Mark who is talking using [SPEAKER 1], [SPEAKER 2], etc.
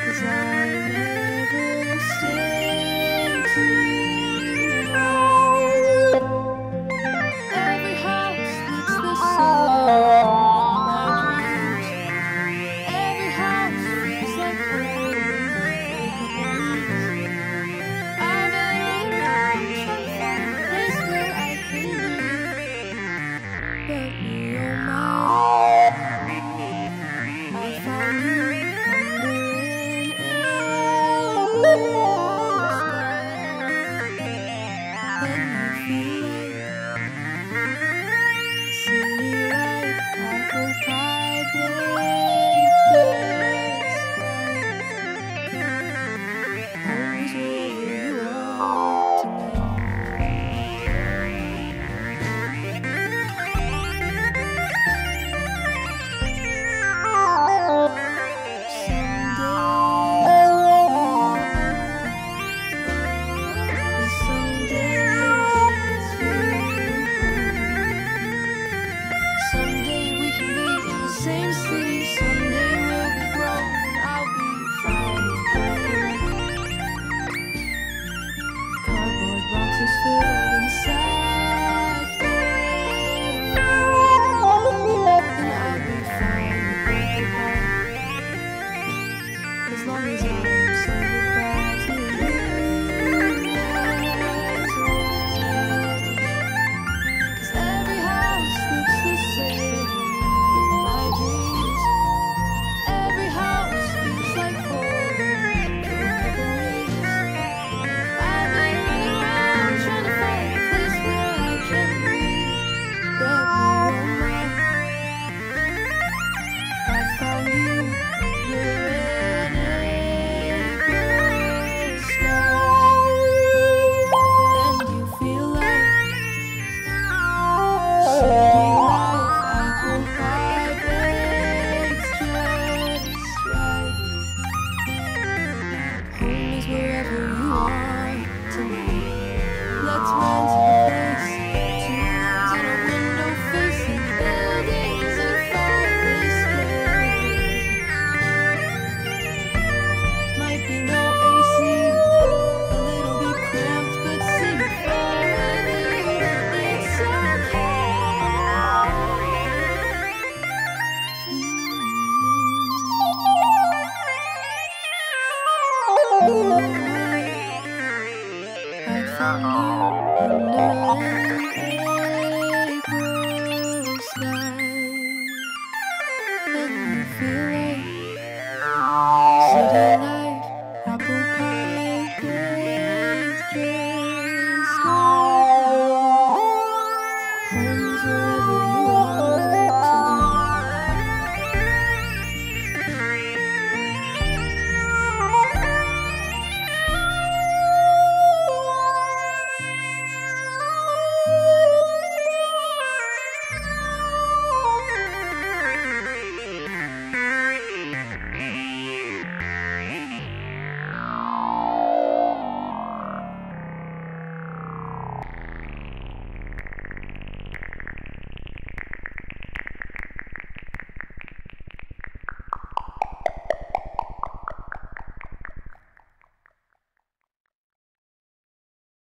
[SPEAKER 1] 'cause I never stay too long. Every house looks the same in my dreams. Every house feels like home. I've been around trying to find a place where I can be. But you're mine. I found you under an endless sky. When you feel like city life, I hope I break just right. Home is wherever you are tonight. Someday we can be in the same city. Someday we'll be grown and I'll be fine. Cardboard boxes filled inside there, and I'll be fine. As long as I'm saying goodbye to you as well. 'Cause every house looks the same in my dreams. Every house feels like home for memories. I've been running around trying to find a place where I can breathe. But you're mine. I found you under an endless sky. And you feel like city life. I hope I breaks just right. Home is wherever you are tonight. Let's rent a place, two rooms and a window facing buildings and find this day. Might be no AC, a little bit cramped, but see you fall with you. It's okay. I found you under an